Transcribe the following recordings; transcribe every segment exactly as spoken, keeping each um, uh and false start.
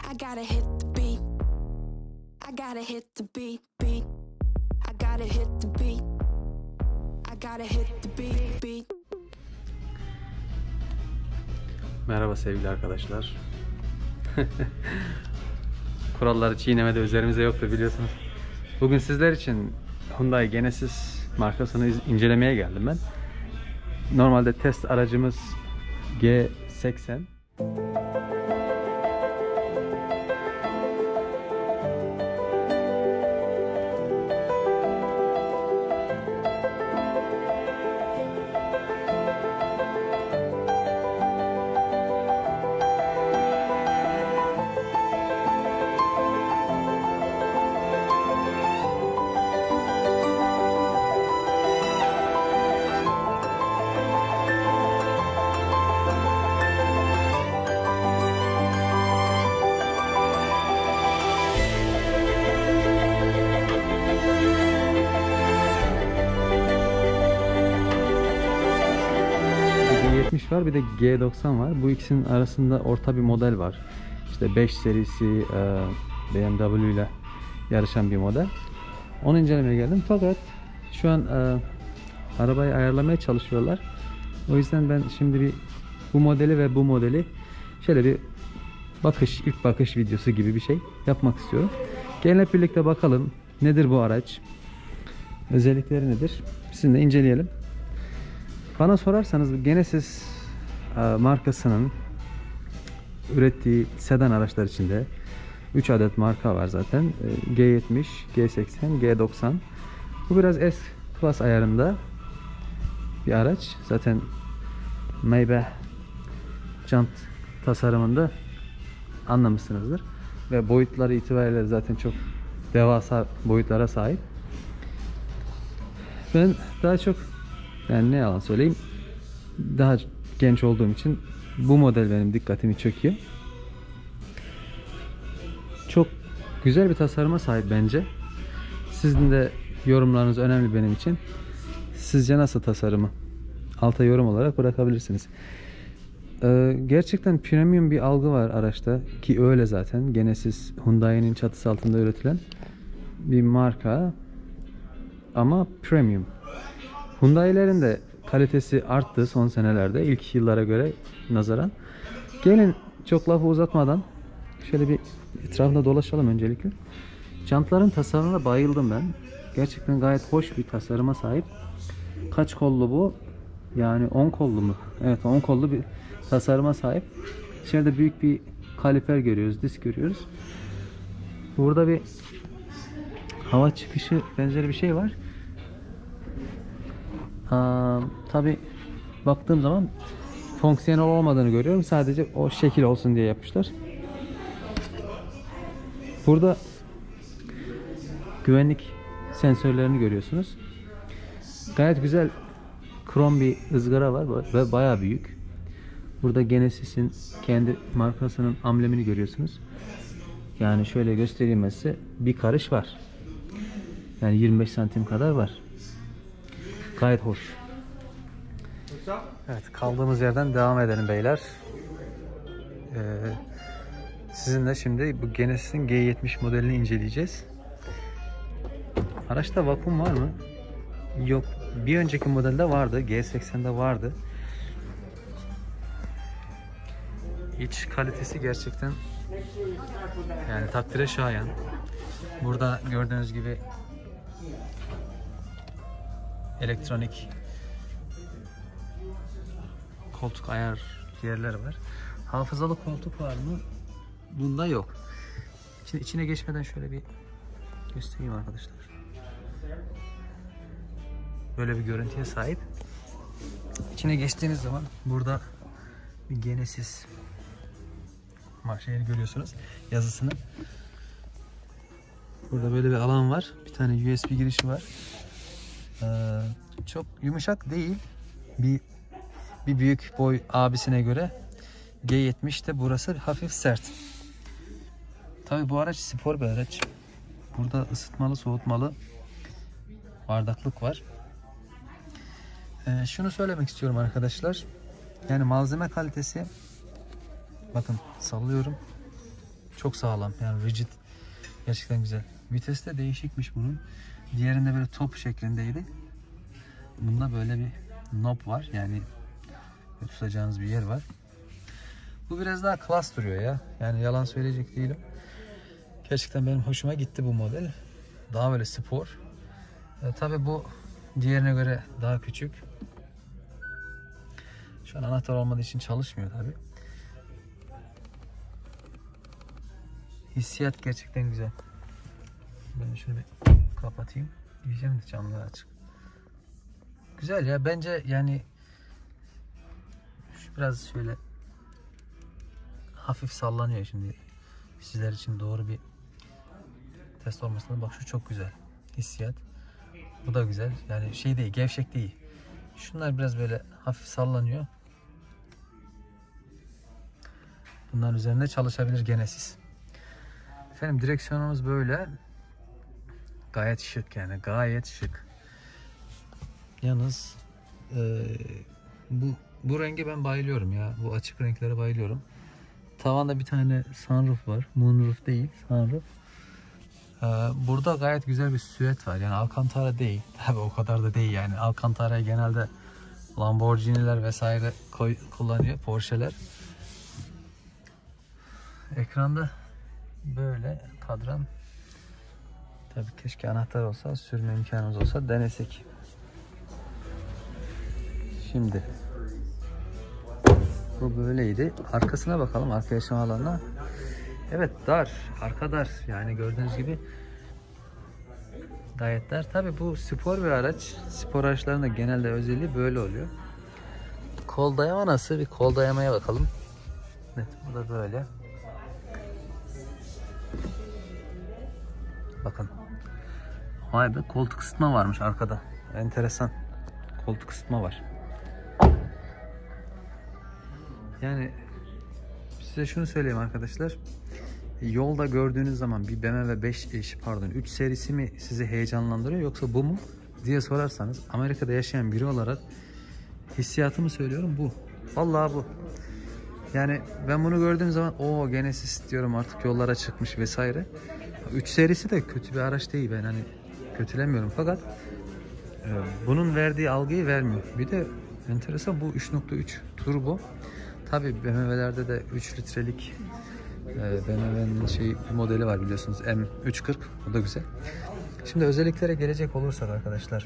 I gotta hit the beat. I gotta hit the beat, beat. I gotta hit the beat. I gotta hit the beat, beat. Merhaba sevgili arkadaşlar. Kuralları çiğnemede üzerimize yoktu biliyorsunuz. Bugün sizler için Hyundai Genesis markasını incelemeye geldim ben. Normalde test aracımız G seksen. yetmiş var, bir de G doksan var. Bu ikisinin arasında orta bir model var. İşte beş serisi B M W ile yarışan bir model. Onu incelemeye geldim. Fakat şu an e, arabayı ayarlamaya çalışıyorlar. O yüzden ben şimdi bir bu modeli ve bu modeli şöyle bir bakış, ilk bakış videosu gibi bir şey yapmak istiyorum. Gelin hep birlikte bakalım nedir bu araç, özellikleri nedir, sizinle inceleyelim. Bana sorarsanız Genesis e, markasının ürettiği sedan araçlar içinde üç adet marka var zaten. E, G yetmiş, G seksen, G doksan. Bu biraz S Class ayarında bir araç. Zaten Maybach jant tasarımında anlamışsınızdır. Ve boyutları itibariyle zaten çok devasa boyutlara sahip. Ben daha çok, yani ne yalan söyleyeyim, daha genç olduğum için bu model benim dikkatimi çekiyor. Çok güzel bir tasarıma sahip bence. Sizin de yorumlarınız önemli benim için. Sizce nasıl tasarımı? Alta yorum olarak bırakabilirsiniz. Ee, gerçekten premium bir algı var araçta ki öyle zaten. Genesis Hyundai'nin çatısı altında üretilen bir marka ama premium. Hyundai'lerin de kalitesi arttı son senelerde ilk yıllara göre nazaran. Gelin çok lafı uzatmadan şöyle bir etrafında dolaşalım öncelikle. Jantların tasarımına bayıldım ben. Gerçekten gayet hoş bir tasarıma sahip. Kaç kollu bu? Yani on kollu mu? Evet, on kollu bir tasarıma sahip. İçeride büyük bir kaliper görüyoruz, disk görüyoruz. Burada bir hava çıkışı benzeri bir şey var. Tabi baktığım zaman fonksiyonel olmadığını görüyorum. Sadece o şekil olsun diye yapmışlar. Burada güvenlik sensörlerini görüyorsunuz. Gayet güzel krom bir ızgara var ve bayağı büyük. Burada Genesis'in kendi markasının amblemini görüyorsunuz. Yani şöyle göstereyim size, bir karış var. Yani yirmi beş santim kadar var. Gayet hoş. Evet, kaldığımız yerden devam edelim beyler. Ee, sizinle şimdi bu Genesis'in G yetmiş modelini inceleyeceğiz. Araçta vakum var mı? Yok. Bir önceki modelde vardı. G seksende vardı. İç kalitesi gerçekten yani takdire şayan. Burada gördüğünüz gibi elektronik koltuk ayar yerler var. Hafızalı koltuk var mı? Bunda yok. Şimdi içine geçmeden şöyle bir göstereyim arkadaşlar. Böyle bir görüntüye sahip. İçine geçtiğiniz zaman burada bir Genesis marşayı görüyorsunuz, yazısını. Burada böyle bir alan var. Bir tane U S B girişi var. Ee, çok yumuşak değil. Bir bir büyük boy abisine göre G yetmişte burası hafif sert. Tabii bu araç spor bir araç. Burada ısıtmalı, soğutmalı bardaklık var. Ee, şunu söylemek istiyorum arkadaşlar. Yani malzeme kalitesi, bakın sallıyorum. Çok sağlam. Yani rigid. Gerçekten güzel. Vites de değişikmiş bunun. Diğerinde böyle top şeklindeydi. Bunda böyle bir knob var. Yani tutacağınız bir yer var. Bu biraz daha klas duruyor ya. Yani yalan söyleyecek değilim. Gerçekten benim hoşuma gitti bu model. Daha böyle spor. E, tabii bu diğerine göre daha küçük. Şu an anahtar olmadığı için çalışmıyor tabii. Hissiyat gerçekten güzel. Ben şunu bir kapatayım. Diyeceğim de camlar açık. Güzel ya, bence yani şu biraz şöyle hafif sallanıyor şimdi. Sizler için doğru bir test olmasına bak, şu çok güzel. Hissiyat. Bu da güzel. Yani şey değil, gevşek değil. Şunlar biraz böyle hafif sallanıyor. Bunların üzerinde çalışabilir Genesis. Efendim direksiyonumuz böyle. Gayet şık yani, gayet şık. Yalnız e, bu bu renge ben bayılıyorum ya. Bu açık renklere bayılıyorum. Tavanda bir tane sunroof var. Moonroof değil, sunroof. Ee, burada gayet güzel bir süet var. Yani Alcantara değil. Tabii o kadar da değil yani. Alcantara'yı genelde Lamborghini'ler vesaire koy, kullanıyor. Porsche'ler. Ekranda böyle kadran. Tabii keşke anahtar olsa, sürme imkanımız olsa denesek. Şimdi bu böyleydi. Arkasına bakalım, arka yaşam alanına. Evet, dar, arka dar. Yani gördüğünüz gibi gayet dar. Tabii bu spor bir araç. Spor araçlarında genelde özelliği böyle oluyor. Kol dayama nasıl? Bir kol dayamaya bakalım. Evet, bu da böyle. Bakın. Vay be, koltuk ısıtma varmış arkada. Enteresan. Koltuk ısıtma var. Yani size şunu söyleyeyim arkadaşlar. Yolda gördüğünüz zaman bir B M W beş pardon üç serisi mi sizi heyecanlandırıyor yoksa bu mu diye sorarsanız, Amerika'da yaşayan biri olarak hissiyatımı söylüyorum, bu. Vallahi bu. Yani ben bunu gördüğüm zaman o Genesis diyorum, artık yollara çıkmış vesaire. üç serisi de kötü bir araç değil, ben hani kötülemiyorum fakat e, bunun verdiği algıyı vermiyor. Bir de enteresan, bu üç nokta üç turbo. Tabii B M W'lerde de üç litrelik e, B M W'nin şey bir modeli var biliyorsunuz, M üç kırk, o da güzel. Şimdi özelliklere gelecek olursak arkadaşlar,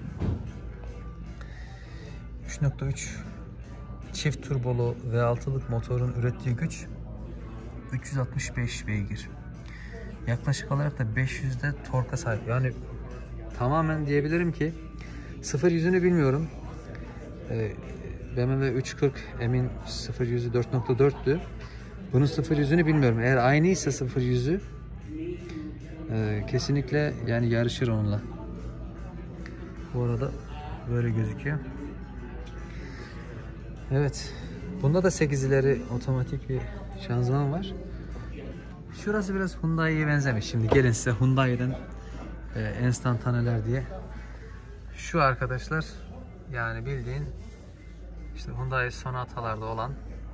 üç nokta üç çift turbolu V altılık motorun ürettiği güç üç yüz altmış beş beygir. Yaklaşık olarak da beş yüzde torka sahip. Yani tamamen diyebilirim ki sıfır yüzünü bilmiyorum. Ee, B M W üç kırk M'in sıfır yüzü dört nokta dörttü. Bunun sıfır yüzünü bilmiyorum. Eğer aynıysa sıfır yüzü e, kesinlikle yani yarışır onunla. Bu arada böyle gözüküyor. Evet. Bunda da sekiz ileri otomatik bir şanzıman var. Şurası biraz Hyundai'ye benzemiş. Şimdi gelin size Hyundai'den e, enstantaneler diye. Şu arkadaşlar yani bildiğin işte Hyundai Sonata'larda olan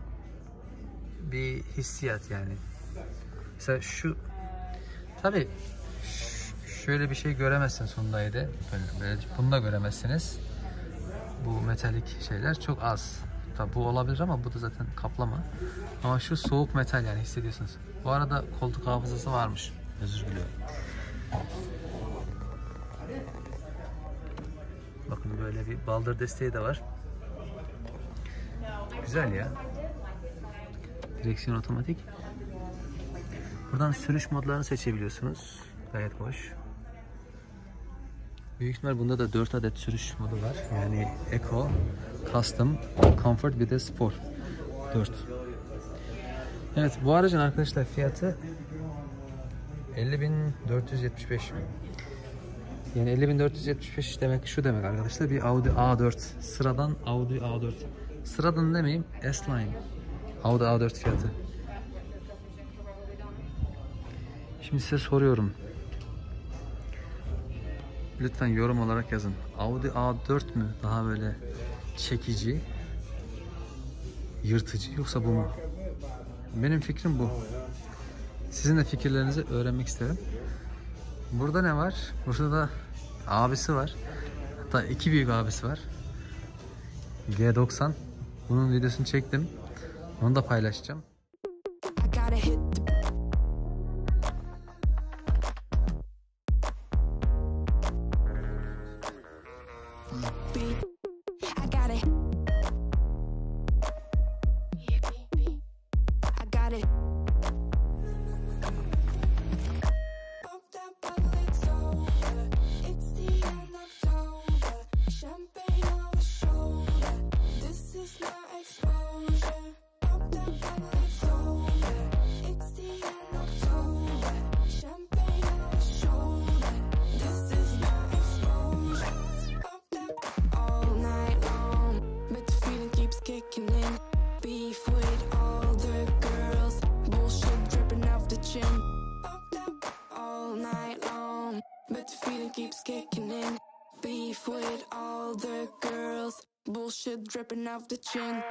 bir hissiyat yani. Mesela şu, tabii şöyle bir şey göremezsiniz Hyundai'de. Böyle, böyle, bunu da göremezsiniz. Bu metalik şeyler çok az. Tabii bu olabilir ama bu da zaten kaplama. Ama şu soğuk metal yani hissediyorsunuz. Bu arada koltuk hafızası varmış. Özür diliyorum. Bakın böyle bir baldır desteği de var. Güzel ya. Direksiyon otomatik. Buradan sürüş modlarını seçebiliyorsunuz. Gayet hoş. Büyük ihtimal bunda da dört adet sürüş modu var. Yani Eco, Custom, Comfort bir de Sport. dört. Evet, bu aracın arkadaşlar fiyatı elli bin dört yüz yetmiş beş. Yani elli bin dört yüz yetmiş beş demek şu demek arkadaşlar, bir Audi A dört. Sıradan Audi A dört. Sıradan demeyeyim, S-Line Audi A dört fiyatı. Şimdi size soruyorum. Lütfen yorum olarak yazın. Audi A dört mü daha böyle çekici, yırtıcı, yoksa bu mu? Benim fikrim bu. Sizin de fikirlerinizi öğrenmek isterim. Burada ne var? Burada da abisi var. Hatta iki büyük abisi var. G doksan. Bunun videosunu çektim. Onu da paylaşacağım. Beef with all the girls, bullshit dripping off the chin.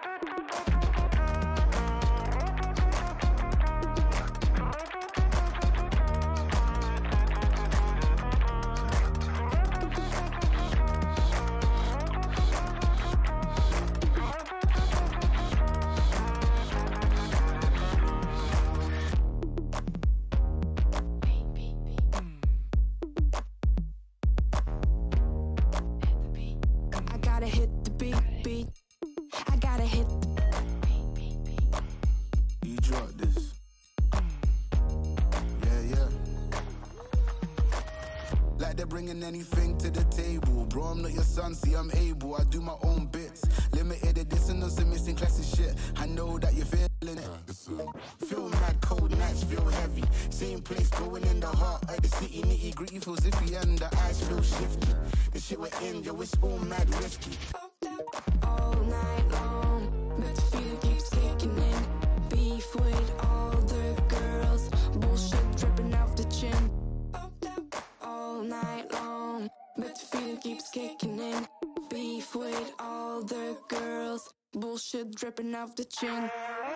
They're bringing anything to the table. Bro, I'm not your son, see I'm able. I do my own bits. Limited edition of some missing classic shit. I know that you're feeling it. Feel mad, cold nights feel heavy. Same place going in the heart of the city. Nitty gritty feels iffy and the eyes feel shifty. The shit we're in, yo, it's all mad risky. All night long, but the feeling keeps kicking in. Beef with all the girls. Bullshit dripping off the chin. All night long, but the feeling keeps kicking in. Beef with all the girls, bullshit dripping off the chin.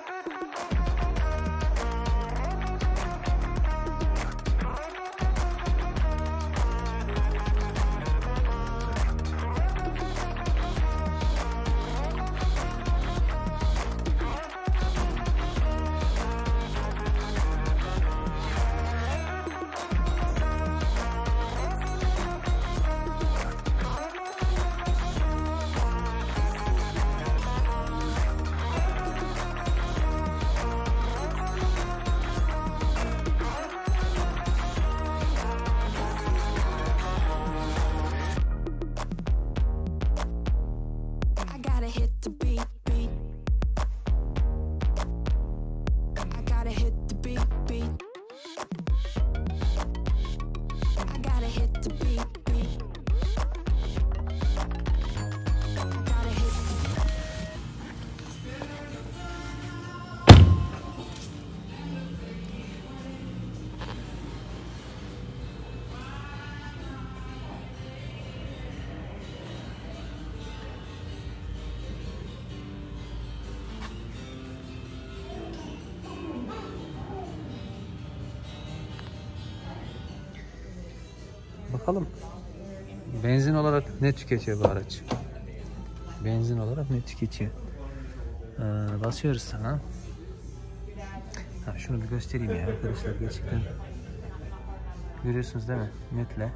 Bakalım benzin olarak ne tüketiyor bu araç? Benzin olarak ne tüketiyor? Ee, basıyoruz sana. Ha, şunu bir göstereyim ya arkadaşlar, gerçekten görüyorsunuz değil mi? Netle.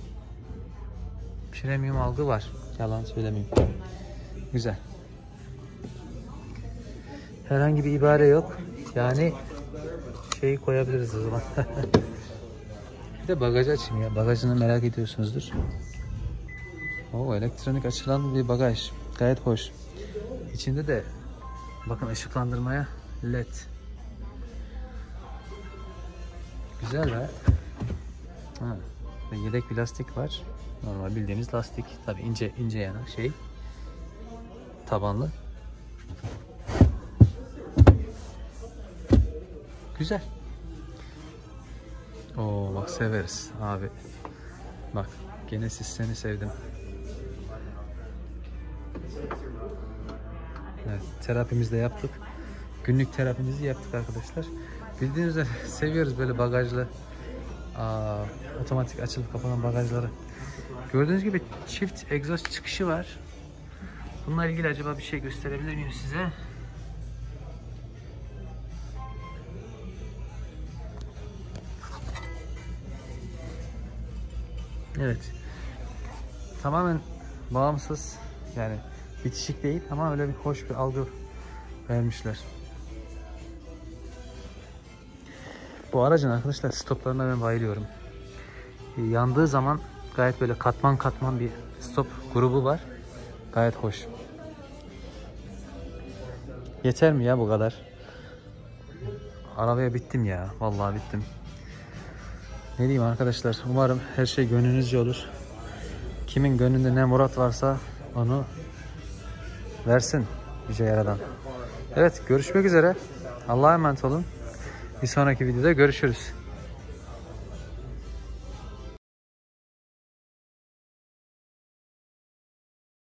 Premium algı var. Yalan söylemeyeyim. Güzel. Herhangi bir ibare yok. Yani şeyi koyabiliriz o zaman. Bir de bagajı açayım ya. Bagajını merak ediyorsunuzdur. Oo, elektronik açılan bir bagaj. Gayet hoş. İçinde de bakın ışıklandırmaya led. Güzel be. Ha, yedek bir lastik var. Normal bildiğimiz lastik. Tabii ince ince yana şey. Tabanlı. Güzel. Oo, bak severiz abi. Bak Genesis, seni sevdim. Evet, terapimizi de yaptık. Günlük terapimizi yaptık arkadaşlar. Bildiğiniz üzere seviyoruz böyle bagajlı, aa, otomatik açılıp kapanan bagajları. Gördüğünüz gibi çift egzoz çıkışı var. Bununla ilgili acaba bir şey gösterebilir miyim size? Evet. Tamamen bağımsız, yani bitişik değil ama öyle bir hoş bir algı vermişler. Bu aracın arkadaşlar stoplarına ben bayılıyorum. Yandığı zaman gayet böyle katman katman bir stop grubu var. Gayet hoş. Yeter mi ya bu kadar? Arabaya bittim ya. Vallahi bittim. Ne diyeyim arkadaşlar? Umarım her şey gönlünüzce olur. Kimin gönlünde ne murat varsa onu versin Yüce Yaradan. Evet, görüşmek üzere. Allah'a emanet olun. Bir sonraki videoda görüşürüz.